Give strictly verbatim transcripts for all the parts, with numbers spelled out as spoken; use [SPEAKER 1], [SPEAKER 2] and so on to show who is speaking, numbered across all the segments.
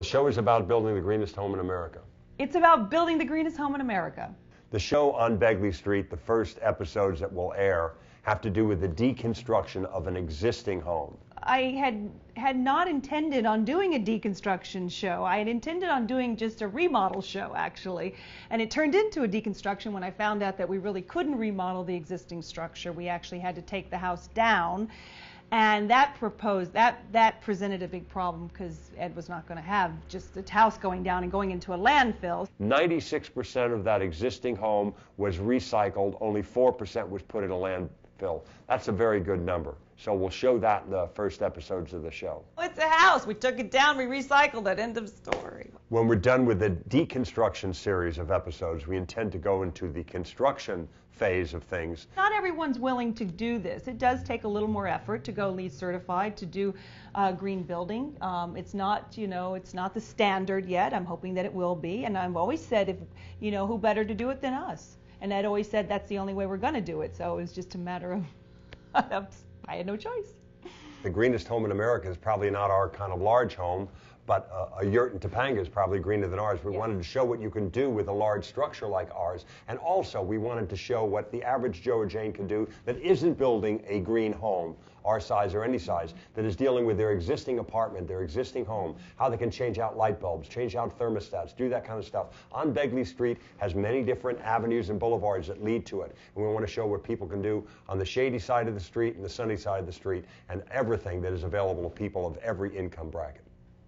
[SPEAKER 1] The show is about building the greenest home in America.
[SPEAKER 2] It's about building the greenest home in America.
[SPEAKER 1] The show on Begley Street, the first episodes that will air, have to do with the deconstruction of an existing home.
[SPEAKER 2] I had had not intended on doing a deconstruction show. I had intended on doing just a remodel show, actually. And it turned into a deconstruction when I found out that we really couldn't remodel the existing structure. We actually had to take the house down. And that proposed that that presented a big problem because Ed was not going to have just the house going down and going into a landfill.
[SPEAKER 1] ninety-six percent of that existing home was recycled, only four percent was put in a landfill. That's a very good number. So we'll show that in the first episodes of the show.
[SPEAKER 2] It's a house. We took it down, we recycled it. End of story.
[SPEAKER 1] When we're done with the deconstruction series of episodes, we intend to go into the construction phase of things.
[SPEAKER 2] Not everyone's willing to do this. It does take a little more effort to go LEED certified, to do uh, green building. Um, it's not, you know, it's not the standard yet. I'm hoping that it will be. And I've always said, if, you know, who better to do it than us? And Ed always said that's the only way we're going to do it. So it was just a matter of, I had no choice.
[SPEAKER 1] The greenest home in America is probably not our kind of large home, but uh, a yurt in Topanga is probably greener than ours. We
[SPEAKER 2] Yeah.
[SPEAKER 1] wanted to show what you can do with a large structure like ours, and also we wanted to show what the average Joe or Jane can do that isn't building a green home, our size or any size, that is dealing with their existing apartment, their existing home, how they can change out light bulbs, change out thermostats, do that kind of stuff. On Begley Street has many different avenues and boulevards that lead to it, and we want to show what people can do on the shady side of the street and the sunny side of the street, and everything that is available to people of every income bracket.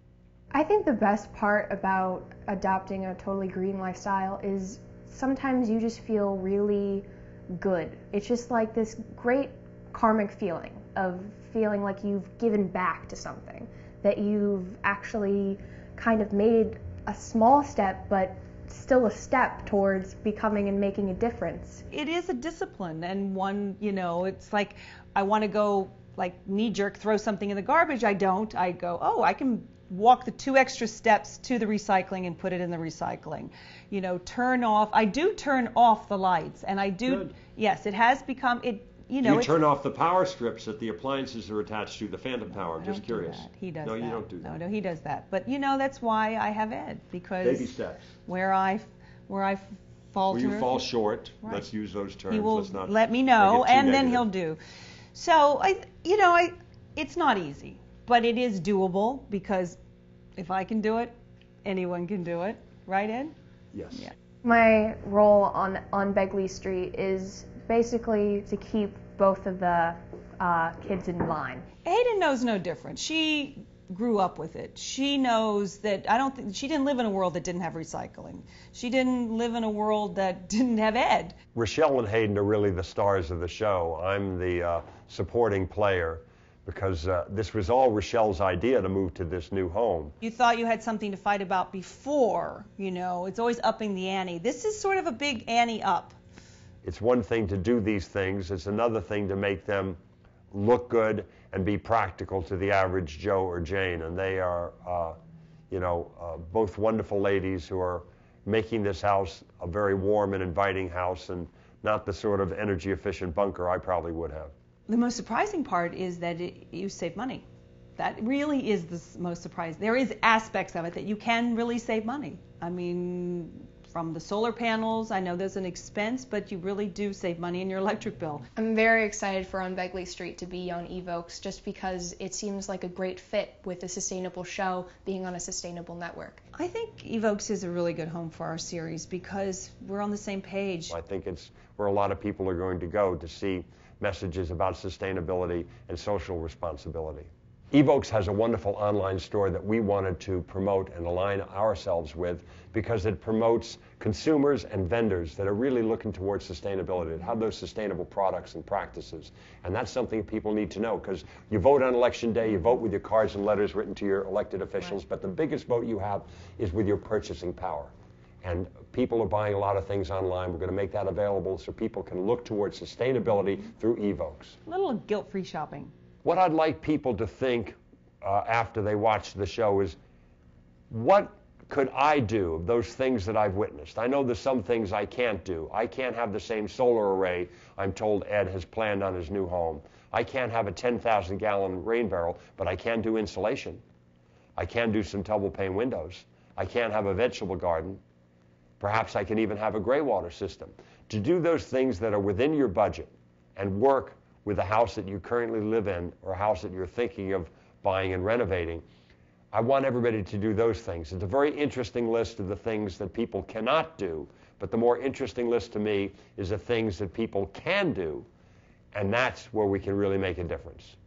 [SPEAKER 3] I think the best part about adopting a totally green lifestyle is sometimes you just feel really good. It's just like this great karmic feeling of feeling like you've given back to something, that you've actually kind of made a small step, but still a step towards becoming and making a difference.
[SPEAKER 2] It is a discipline, and one, you know, it's like I want to go like knee-jerk throw something in the garbage. I don't. I go, oh, I can walk the two extra steps to the recycling and put it in the recycling. You know, turn off. I do turn off the lights, and I do.
[SPEAKER 1] Good.
[SPEAKER 2] Yes, it has become it. You know,
[SPEAKER 1] You
[SPEAKER 2] it's,
[SPEAKER 1] turn off the power strips that the appliances are attached to, the phantom power.
[SPEAKER 2] I
[SPEAKER 1] Just
[SPEAKER 2] don't do
[SPEAKER 1] curious.
[SPEAKER 2] that. He does
[SPEAKER 1] No,
[SPEAKER 2] that.
[SPEAKER 1] you don't do that.
[SPEAKER 2] No, no, he does that. But you know, that's why I have Ed, because
[SPEAKER 1] Baby steps.
[SPEAKER 2] where I where I fall
[SPEAKER 1] Where
[SPEAKER 2] to
[SPEAKER 1] you fall short,
[SPEAKER 2] Right.
[SPEAKER 1] let's use those terms.
[SPEAKER 2] he will
[SPEAKER 1] Let's not
[SPEAKER 2] let me
[SPEAKER 1] make
[SPEAKER 2] know,
[SPEAKER 1] it too
[SPEAKER 2] and then
[SPEAKER 1] negative.
[SPEAKER 2] he'll do. So I, you know, I, it's not easy, but it is doable, because if I can do it, anyone can do it, right, Ed?
[SPEAKER 1] Yes.
[SPEAKER 2] Yeah.
[SPEAKER 3] My role on, on Begley Street is basically to keep both of the uh, kids in line.
[SPEAKER 2] Hayden knows no different. She grew up with it. She knows that I don't think she didn't live in a world that didn't have recycling. She didn't live in a world that didn't have Ed.
[SPEAKER 1] Rochelle and Hayden are really the stars of the show. I'm the uh, supporting player, because uh, this was all Rochelle's idea to move to this new home.
[SPEAKER 2] You thought you had something to fight about before, you know, it's always upping the ante. This is sort of a big ante up.
[SPEAKER 1] It's one thing to do these things, it's another thing to make them look good and be practical to the average Joe or Jane. And they are, uh, you know, uh, both wonderful ladies who are making this house a very warm and inviting house, and not the sort of energy efficient bunker I probably would have.
[SPEAKER 2] The most surprising part is that it, you save money. That really is the s- most surprising. There is aspects of it that you can really save money. I mean, from the solar panels, I know there's an expense, but you really do save money in your electric bill.
[SPEAKER 4] I'm very excited for On Begley Street to be on Evokes, just because it seems like a great fit with a sustainable show being on a sustainable network.
[SPEAKER 2] I think Evokes is a really good home for our series because we're on the same page.
[SPEAKER 1] I think it's where a lot of people are going to go to see messages about sustainability and social responsibility. Evokes has a wonderful online store that we wanted to promote and align ourselves with, because it promotes consumers and vendors that are really looking towards sustainability, and have those sustainable products and practices. And that's something people need to know, because you vote on election day, you vote with your cards and letters written to your elected officials,
[SPEAKER 2] Right.
[SPEAKER 1] but the biggest vote you have is with your purchasing power. And people are buying a lot of things online. We're going to make that available so people can look towards sustainability through Evokes.
[SPEAKER 2] A little guilt-free shopping.
[SPEAKER 1] What I'd like people to think uh, after they watch the show is, what could I do of those things that I've witnessed? I know there's some things I can't do. I can't have the same solar array I'm told Ed has planned on his new home. I can't have a ten thousand gallon rain barrel, but I can do insulation. I can do some double pane windows. I can have a vegetable garden. Perhaps I can even have a gray water system. To do those things that are within your budget and work with the house that you currently live in or a house that you're thinking of buying and renovating, I want everybody to do those things. It's a very interesting list of the things that people cannot do, but the more interesting list to me is the things that people can do, and that's where we can really make a difference.